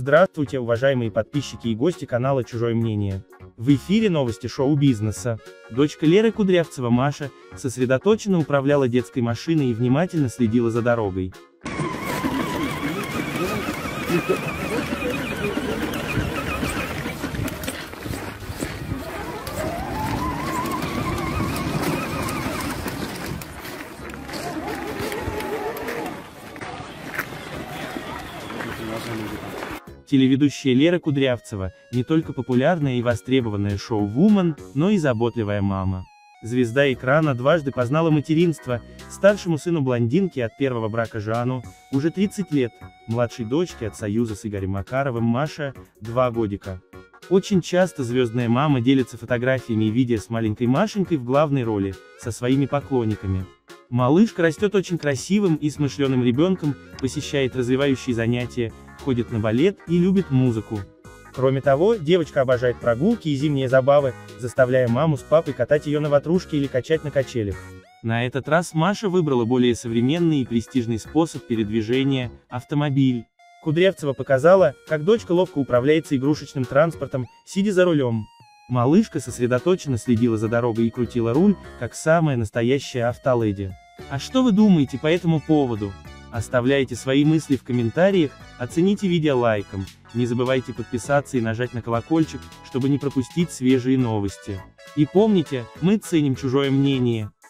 Здравствуйте, уважаемые подписчики и гости канала «Чужое мнение». В эфире новости шоу-бизнеса. Дочка Леры Кудрявцева Маша сосредоточенно управляла детской машиной и внимательно следила за дорогой. Телеведущая Лера Кудрявцева – не только популярная и востребованная шоу-вумен, но и заботливая мама. Звезда экрана дважды познала материнство: старшему сыну блондинки от первого брака Жану, уже 30 лет, младшей дочке от союза с Игорем Макаровым Маша, 2 годика. Очень часто звездная мама делится фотографиями и видео с маленькой Машенькой в главной роли, со своими поклонниками. Малышка растет очень красивым и смышленым ребенком, посещает развивающие занятия, ходит на балет и любит музыку. Кроме того, девочка обожает прогулки и зимние забавы, заставляя маму с папой катать ее на ватрушке или качать на качелях. На этот раз Маша выбрала более современный и престижный способ передвижения – автомобиль. Кудрявцева показала, как дочка ловко управляется игрушечным транспортом, сидя за рулем. Малышка сосредоточенно следила за дорогой и крутила руль, как самая настоящая автоледи. А что вы думаете по этому поводу? Оставляйте свои мысли в комментариях, оцените видео лайком, не забывайте подписаться и нажать на колокольчик, чтобы не пропустить свежие новости. И помните, мы ценим чужое мнение.